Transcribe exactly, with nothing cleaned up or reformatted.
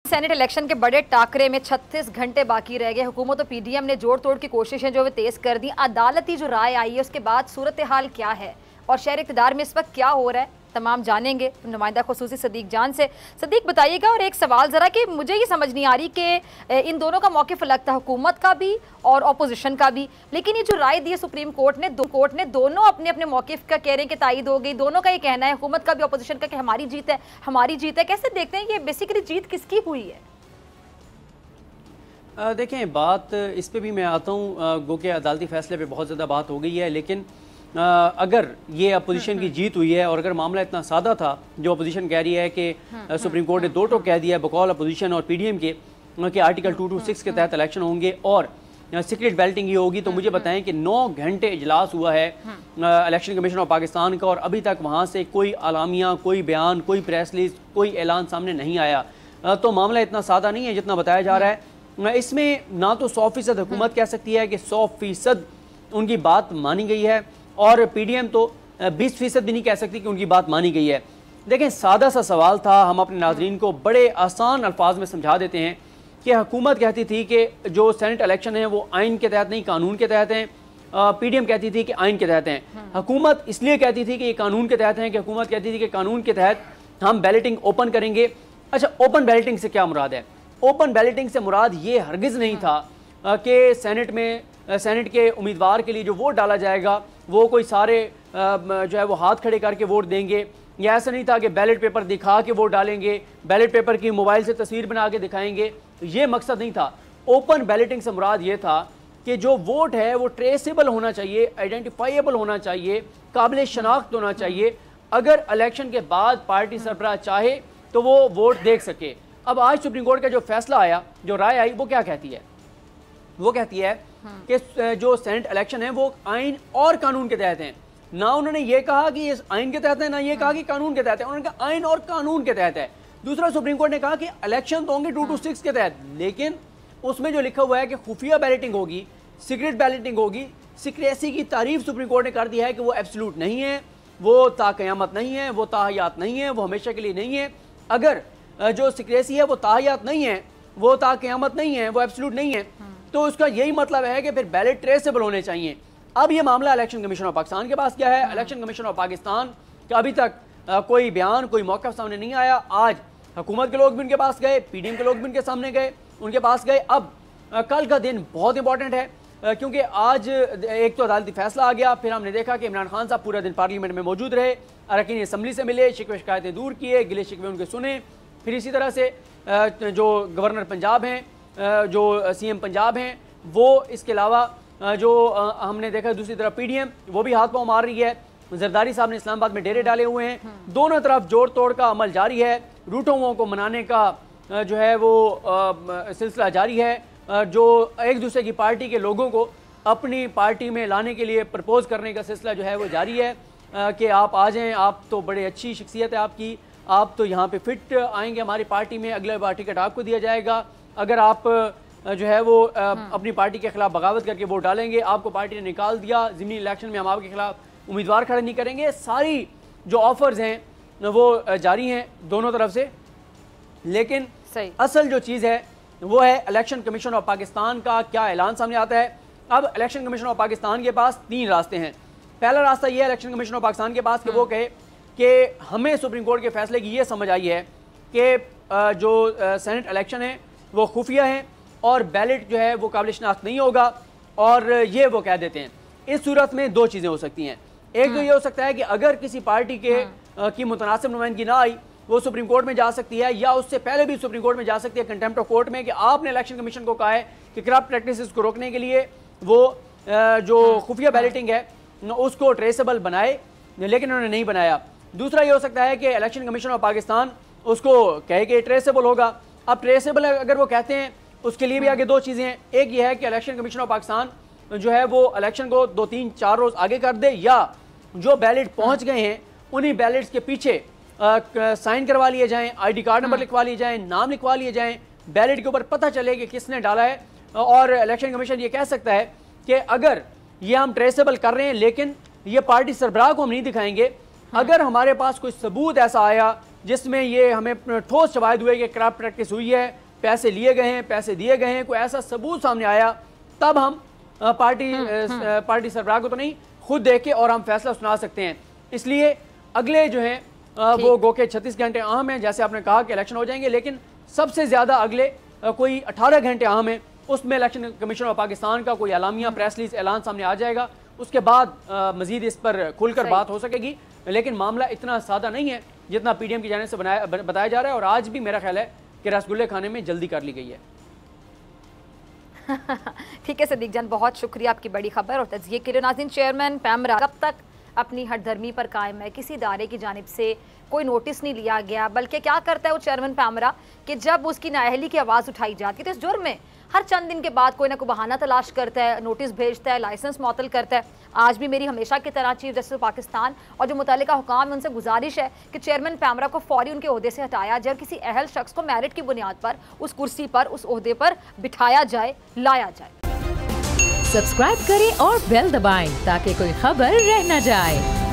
Senate election के बड़े टाकरे में छत्तीस घंटे बाकी रह गए। हुकूमत और पीडीएम ने जोड़ तोड़ की कोशिशें जो है तेज कर दी। अदालती जो राय आई है उसके बाद सूरत हाल क्या है और शहर इक़्तिदार में इस वक्त क्या हो रहा है, तमाम जानेंगे नुमाइंदा खुसूसी सदीक जान से। सदीक बताइएगा। और एक सवाल ज़रा कि मुझे ये समझ नहीं आ रही कि इन दोनों का मौक़िफ़ अलग था, हुकूमत का भी और अपोजिशन का भी, लेकिन ये जो राय दी है सुप्रीम कोर्ट ने, दो कोर्ट ने दोनों अपने अपने मौक़िफ़ का कह रहे हैं कि तायद हो गई। दोनों का ये कहना है, हुकूमत का भी अपोजिशन का, कि हमारी जीत है हमारी जीत है। कैसे देखते हैं ये बेसिकली जीत किसकी हुई है? देखें, बात इस पे भी मैं आता हूँ, गो के अदालती फैसले पे बहुत ज़्यादा बात हो गई है, लेकिन आ, अगर ये अपोजिशन की जीत हुई है और अगर मामला इतना सादा था जो अपोजिशन कह रही है कि सुप्रीम कोर्ट ने दो टोक कह दिया है बकौल अपोजिशन और पीडीएम के कि आर्टिकल टू टू सिक्स के तहत इलेक्शन होंगे और सीक्रेट बैलेटिंग ही होगी, तो मुझे बताएं कि नौ घंटे इजलास हुआ है इलेक्शन कमीशन ऑफ पाकिस्तान का और अभी तक वहाँ से कोई अलामिया, कोई बयान, कोई प्रेस रिलीज, कोई ऐलान सामने नहीं आया। तो मामला इतना सादा नहीं है जितना बताया जा रहा है। इसमें ना तो सौ फीसद हुकूमत कह सकती है कि सौ फीसद उनकी बात मानी गई है और पीडीएम तो बीस फीसद भी नहीं कह सकती कि उनकी बात मानी गई है। देखें, सादा सा सवाल था, हम अपने नाजरीन को बड़े आसान अल्फाज में समझा देते हैं कि हुकूमत कहती थी कि जो सेनेट इलेक्शन है वो आइन के तहत नहीं कानून के तहत हैं, पीडीएम कहती थी कि आइन के तहत हैं। हुकूमत इसलिए कहती थी कि ये कानून के तहत हैं कि हुकूमत कहती थी कि कानून के तहत हम बैलेटिंग ओपन करेंगे। अच्छा, ओपन बैलेटिंग से क्या मुराद है? ओपन बैलेटिंग से मुराद ये हरगिज़ नहीं था कि सेनेट में सेनेट के उम्मीदवार के लिए जो वोट डाला जाएगा वो कोई सारे जो है वो हाथ खड़े करके वोट देंगे, या ऐसा नहीं था कि बैलेट पेपर दिखा के वोट डालेंगे, बैलेट पेपर की मोबाइल से तस्वीर बना के दिखाएंगे। ये मकसद नहीं था। ओपन बैलेटिंग से मुराद ये था कि जो वोट है वो ट्रेसेबल होना चाहिए, आइडेंटिफाइबल होना चाहिए, काबिल शनाख्त होना चाहिए। अगर इलेक्शन के बाद पार्टी सरबराह चाहे तो वो वोट देख सके। अब आज सुप्रीम कोर्ट का जो फैसला आया, जो राय आई, वो क्या कहती है? वो कहती है कि जो सेनेट इलेक्शन है वो आइन और कानून के तहत हैं। ना उन्होंने ये कहा कि ये आइन के तहत है, ना ये कहा कि कानून के तहत है, उन्होंने कहा आइन और कानून के तहत है। दूसरा, सुप्रीम कोर्ट ने कहा कि इलेक्शन तो होंगे टू टू सिक्स के तहत, लेकिन उसमें जो लिखा हुआ है कि खुफिया बैलेटिंग होगी, सीक्रेट बैलेटिंग होगी। सीक्रेसी की तारीफ सुप्रीम कोर्ट ने कर दी है कि वो एब्सोल्यूट नहीं है, वो ताक़यामत नहीं है, वो ताहयात नहीं है, वो हमेशा के लिए नहीं है। अगर जो सीक्रेसी है वो ताहयात नहीं है, वो ताक़यामत नहीं है, वो एब्सोल्यूट नहीं है, तो उसका यही मतलब है कि फिर बैलेट ट्रेसेबल होने चाहिए। अब ये मामला इलेक्शन कमीशन ऑफ पाकिस्तान के पास क्या है? इलेक्शन कमीशन ऑफ पाकिस्तान का अभी तक आ, कोई बयान, कोई मौक़िफ़ सामने नहीं आया। आज हुकूमत के लोग भी उनके पास गए, पीडीएम के लोग भी उनके सामने गए, उनके पास गए। अब आ, कल का दिन बहुत इंपॉर्टेंट है आ, क्योंकि आज एक तो अदालती फैसला आ गया, फिर हमने देखा कि इमरान खान साहब पूरा दिन पार्लियामेंट में मौजूद रहे, अरकान असम्बली से मिले, शिकवे शिकायतें दूर किए, गिले शिकवे उनके सुने। फिर इसी तरह से आ, जो गवर्नर पंजाब हैं, जो सीएम पंजाब हैं, वो इसके अलावा जो हमने देखा दूसरी तरफ पीडीएम वो भी हाथ पांव मार रही है। जरदारी साहब ने इस्लामाबाद में डेरे डाले हुए हैं। दोनों तरफ जोड़ तोड़ का अमल जारी है। रूठों को मनाने का जो है वो सिलसिला जारी है। जो एक दूसरे की पार्टी के लोगों को अपनी पार्टी में लाने के लिए प्रपोज करने का सिलसिला जो है वो जारी है कि आप आ जाएं, आप तो बड़े अच्छी शख्सियत है आपकी, आप तो यहाँ पे फिट आएंगे हमारी पार्टी में, अगले बार टिकट आपको दिया जाएगा। अगर आप जो है वो अपनी पार्टी के खिलाफ बगावत करके वोट डालेंगे, आपको पार्टी ने निकाल दिया, ज़िमनी इलेक्शन में हम आपके खिलाफ उम्मीदवार खड़े नहीं करेंगे। सारी जो ऑफर्स हैं वो जारी हैं दोनों तरफ से। लेकिन सही असल जो चीज़ है वो है इलेक्शन कमीशन ऑफ पाकिस्तान का क्या ऐलान सामने आता है। अब इलेक्शन कमीशन ऑफ पाकिस्तान के पास तीन रास्ते हैं। पहला रास्ता ये है इलेक्शन कमीशन ऑफ पाकिस्तान के पास कि वो कहे कि हमें सुप्रीम कोर्ट के फैसले की ये समझ आई है कि जो सेनेट इलेक्शन है वो खुफिया है और बैलेट जो है वो काबिल शनाख्त नहीं होगा, और ये वो कह देते हैं। इस सूरत में दो चीज़ें हो सकती हैं। एक तो ये हो सकता है कि अगर किसी पार्टी के आ, की मुतनासिब नुमाइंदगी ना आई, वो सुप्रीम कोर्ट में जा सकती है, या उससे पहले भी सुप्रीम कोर्ट में जा सकती है कंटेम्प्ट ऑफ कोर्ट में, कि आपने इलेक्शन कमीशन को कहा है कि करप्ट प्रैक्टिसेस को रोकने के लिए वो आ, जो खुफिया बैलेटिंग है उसको ट्रेसेबल बनाए, लेकिन उन्होंने नहीं बनाया। दूसरा ये हो सकता है कि इलेक्शन कमीशन ऑफ पाकिस्तान उसको कहे कि ट्रेसेबल होगा। अब ट्रेसेबल अगर वो कहते हैं, उसके लिए भी आगे दो चीज़ें हैं। एक ये है कि इलेक्शन कमीशन ऑफ पाकिस्तान जो है वो इलेक्शन को दो तीन चार रोज़ आगे कर दे, या जो बैलेट पहुंच गए हैं उन्हीं बैलेट्स के पीछे साइन करवा लिए जाएं, आईडी कार्ड नंबर लिखवा लिए जाएं, नाम लिखवा लिए जाएं, बैलेट के ऊपर पता चले कि किसने डाला है। और इलेक्शन कमीशन ये कह सकता है कि अगर ये हम ट्रेसेबल कर रहे हैं लेकिन ये पार्टी सरबराह को हम नहीं दिखाएंगे, अगर हमारे पास कोई सबूत ऐसा आया जिसमें ये हमें ठोस शवाहिद हुए कि करप्ट प्रैक्टिस हुई है, पैसे लिए गए हैं, पैसे दिए गए हैं, कोई ऐसा सबूत सामने आया, तब हम पार्टी पार्टी सरबराह को तो नहीं, खुद देख के और हम फैसला सुना सकते हैं। इसलिए अगले जो है वो गो के छत्तीस घंटे अहम हैं, जैसे आपने कहा कि इलेक्शन हो जाएंगे, लेकिन सबसे ज़्यादा अगले कोई अठारह घंटे अहम है, उसमें इलेक्शन कमीशन ऑफ पाकिस्तान का कोई एलामिया प्रेस रिलीज ऐलान सामने आ जाएगा, उसके बाद मजीद इस पर खुलकर बात हो सकेगी। लेकिन मामला इतना सादा नहीं है जितना पीडीएम की जाने से बनाया बताया जा रहा है, और आज भी मेरा ख्याल है कि रसगुल्ले खाने में जल्दी कर ली गई है। ठीक है सदीक जान, बहुत शुक्रिया आपकी बड़ी खबर और तज़किये के लिए। नाज़रीन, चेयरमैन पैमरा कब तक अपनी हठधर्मी पर कायम है? किसी इदारे की जानिब से कोई नोटिस नहीं लिया गया, बल्कि क्या करता है वो चेयरमैन पैमरा कि जब उसकी नाअहली की आवाज़ उठाई जाती है तो इस जुर्म में हर चंद दिन के बाद कोई ना कोई बहाना तलाश करता है, नोटिस भेजता है, लाइसेंस मुअत्तल करता है। आज भी मेरी हमेशा की तरह चीफ जस्टिस पाकिस्तान और जो मुतल्लिका हुकाम है उनसे गुजारिश है कि चेयरमैन पैमरा को फौरी उनके ओहदे से हटाया जाए और किसी अहल शख्स को मेरिट की बुनियाद पर उस कुर्सी पर, उस ओहदे पर बिठाया जाए, लाया जाए। सब्सक्राइब करें और बेल दबाएं ताकि कोई खबर रह न जाए।